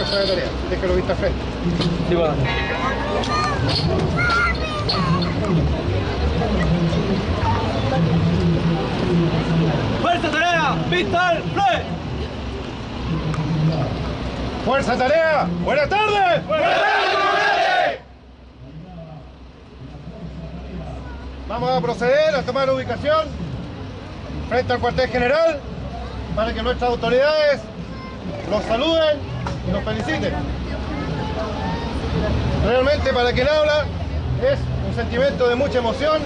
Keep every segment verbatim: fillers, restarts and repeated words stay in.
fuerza de tarea. Déjalo vista al frente. Sí, bueno. ¡Fuerza tarea! ¡Vista al frente! ¡Fuerza tarea! ¡Buenas tardes! ¡Buenas tardes! Vamos a proceder a tomar ubicación frente al cuartel general para que nuestras autoridades los saluden y los feliciten. Realmente, para quien habla, es un sentimiento de mucha emoción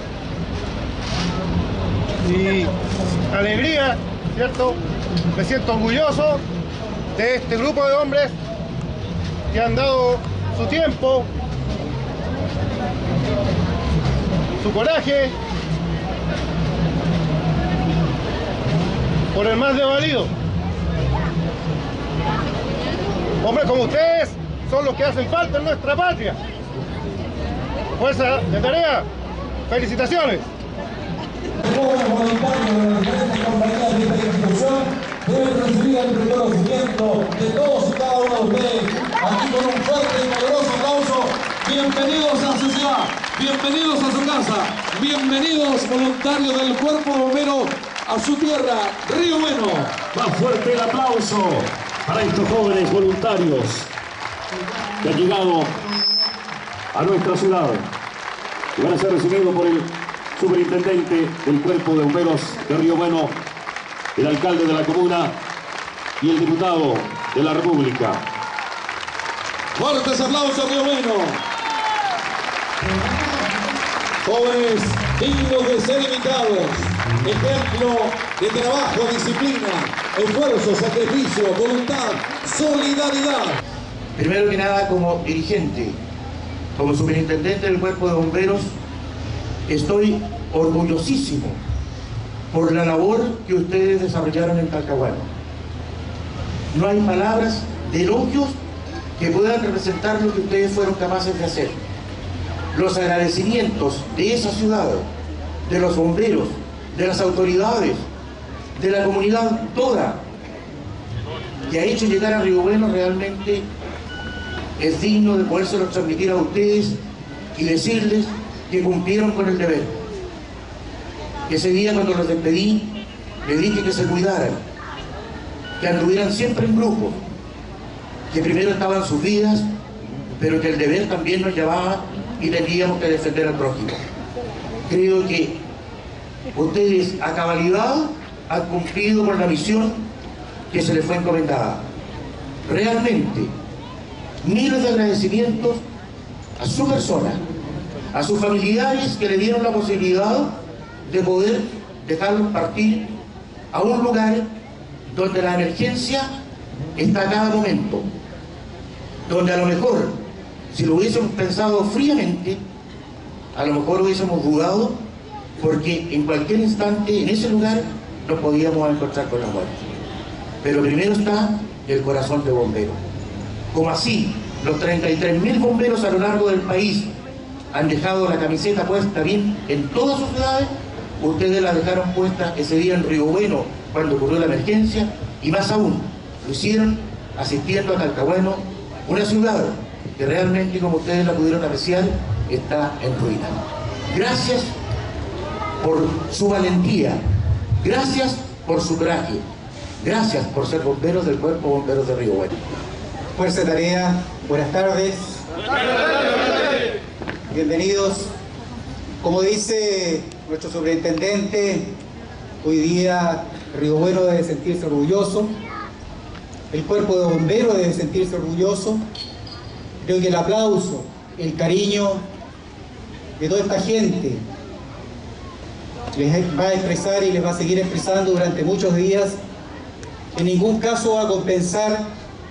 y alegría, ¿cierto? Me siento orgulloso de este grupo de hombres que han dado su tiempo, su coraje, por el más desvalido. Hombres como ustedes son los que hacen falta en nuestra patria. Fuerza de tarea, felicitaciones. Todos los voluntarios de las diferentes compañías de esta institución deben recibir el reconocimiento de todos y cada uno de ustedes aquí con un fuerte y poderoso aplauso. Bienvenidos a su ciudad, bienvenidos a su casa, bienvenidos voluntarios del Cuerpo Bombero a su tierra, Río Bueno. Más fuerte el aplauso para estos jóvenes voluntarios que han llegado a nuestra ciudad y van a ser recibidos por el superintendente del Cuerpo de Bomberos de Río Bueno, el alcalde de la comuna y el diputado de la República. Fuertes aplausos, Río Bueno. Jóvenes dignos de ser imitados, ejemplo de trabajo, disciplina, esfuerzo, sacrificio, voluntad, solidaridad. Primero que nada, como dirigente, como superintendente del Cuerpo de Bomberos, estoy orgullosísimo por la labor que ustedes desarrollaron en Talcahuano. No hay palabras de elogios que puedan representar lo que ustedes fueron capaces de hacer. Los agradecimientos de esa ciudad, de los bomberos, de las autoridades, de la comunidad toda, que ha hecho llegar a Río Bueno, realmente es digno de podérselo transmitir a ustedes y decirles que cumplieron con el deber. Ese día, cuando los despedí, les dije que se cuidaran, que anduvieran siempre en grupo, que primero estaban sus vidas, pero que el deber también nos llevaba y teníamos que defender al prójimo. Creo que ustedes a cabalidad han cumplido con la misión que se les fue encomendada. Realmente, miles de agradecimientos a su persona, a sus familiares que le dieron la posibilidad de poder dejarlos partir a un lugar donde la emergencia está a cada momento, donde a lo mejor, si lo hubiésemos pensado fríamente, a lo mejor hubiésemos dudado, porque en cualquier instante en ese lugar nos podíamos encontrar con la muerte. Pero primero está el corazón de bombero. Como así, los treinta y tres mil bomberos a lo largo del país han dejado la camiseta puesta bien en todas sus ciudades, ustedes la dejaron puesta ese día en Río Bueno cuando ocurrió la emergencia, y más aún, lo hicieron asistiendo a Talcahuano, una ciudad que realmente, como ustedes la pudieron apreciar, está en ruina. Gracias por su valentía, gracias por su coraje, gracias por ser bomberos del Cuerpo Bomberos de Río Bueno. Fuerza de Tarea, buenas tardes. Bienvenidos. Como dice nuestro superintendente, hoy día Río Bueno debe sentirse orgulloso, el Cuerpo de Bomberos debe sentirse orgulloso. Creo que el aplauso, el cariño de toda esta gente les va a expresar y les va a seguir expresando durante muchos días, en ningún caso va a compensar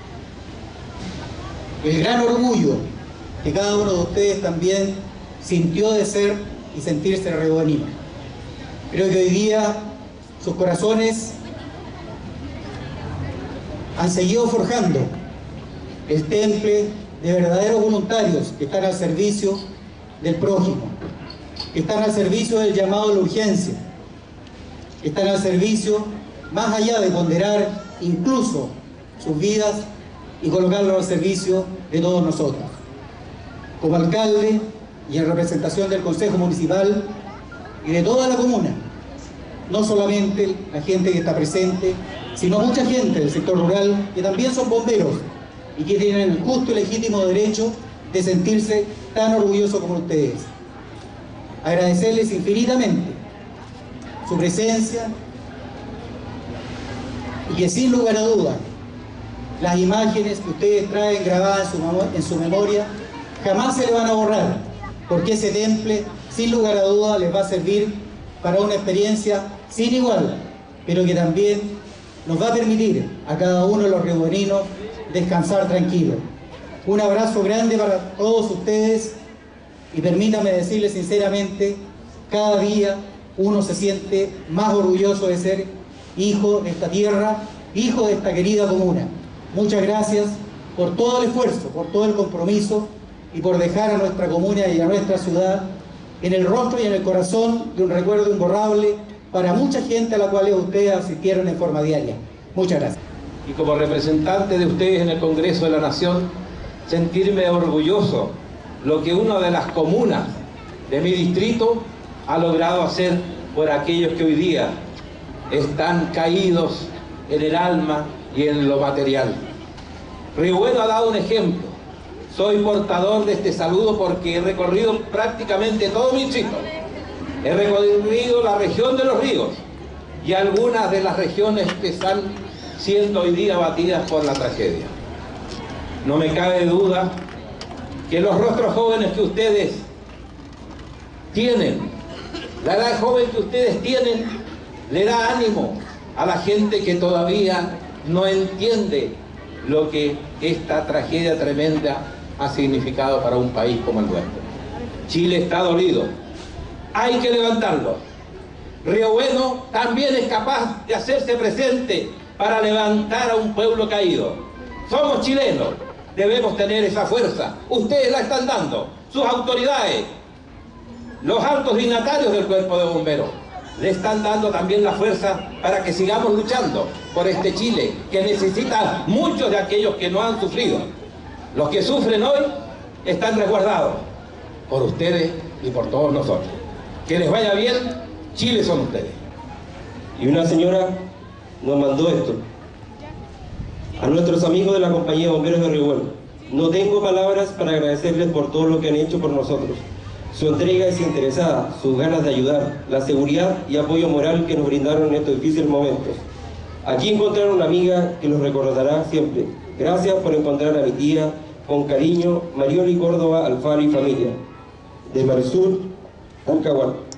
el gran orgullo que cada uno de ustedes también sintió de ser y sentirse riovenino. Creo que hoy día sus corazones han seguido forjando el temple de verdaderos voluntarios que están al servicio del prójimo, que están al servicio del llamado a la urgencia, que están al servicio, más allá de ponderar incluso sus vidas, y colocarlo al servicio de todos nosotros. Como alcalde y en representación del Consejo Municipal y de toda la comuna, no solamente la gente que está presente, sino mucha gente del sector rural que también son bomberos y que tienen el justo y legítimo derecho de sentirse tan orgullosos como ustedes. Agradecerles infinitamente su presencia y que sin lugar a dudas las imágenes que ustedes traen grabadas en su, en su memoria jamás se le van a borrar, porque ese temple sin lugar a dudas les va a servir para una experiencia sin igual, pero que también nos va a permitir a cada uno de los rioborinos descansar tranquilos. Un abrazo grande para todos ustedes y permítanme decirles sinceramente, cada día uno se siente más orgulloso de ser hijo de esta tierra, hijo de esta querida comuna. Muchas gracias por todo el esfuerzo, por todo el compromiso y por dejar a nuestra comuna y a nuestra ciudad en el rostro y en el corazón de un recuerdo imborrable para mucha gente a la cual ustedes asistieron en forma diaria. Muchas gracias. Y como representante de ustedes en el Congreso de la Nación, sentirme orgulloso lo que una de las comunas de mi distrito ha logrado hacer por aquellos que hoy día están caídos en el alma y en lo material. Río Bueno ha dado un ejemplo. Soy portador de este saludo porque he recorrido prácticamente todo mi distrito. He recorrido la región de los ríos y algunas de las regiones que están siendo hoy día batidas por la tragedia. No me cabe duda que los rostros jóvenes que ustedes tienen, la edad joven que ustedes tienen, le da ánimo a la gente que todavía no entiende lo que esta tragedia tremenda ha significado para un país como el nuestro. Chile está dolido, hay que levantarlo. Río Bueno también es capaz de hacerse presente para levantar a un pueblo caído. Somos chilenos, debemos tener esa fuerza. Ustedes la están dando, sus autoridades, los altos dignatarios del cuerpo de bomberos, le están dando también la fuerza para que sigamos luchando por este Chile, que necesita muchos de aquellos que no han sufrido. Los que sufren hoy están resguardados por ustedes y por todos nosotros. Que les vaya bien, Chile son ustedes. Y una señora nos mandó esto: a nuestros amigos de la Compañía de Bomberos de Río Bueno, no tengo palabras para agradecerles por todo lo que han hecho por nosotros. Su entrega desinteresada, sus ganas de ayudar, la seguridad y apoyo moral que nos brindaron en estos difíciles momentos. Aquí encontraron una amiga que los recordará siempre. Gracias por encontrar a mi tía, con cariño, Marioli Córdoba Alfaro y familia, de Marisur, Talcahuano.